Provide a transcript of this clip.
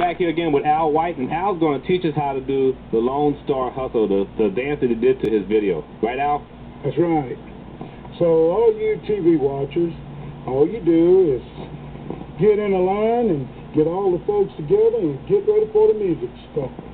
back here again with Al White, and Al's going to teach us how to do the Lone Star Hustle, the dance that he did to his video. Right, Al? That's right. So all you TV watchers, all you do is get in a line and get all the folks together and get ready for the music to start.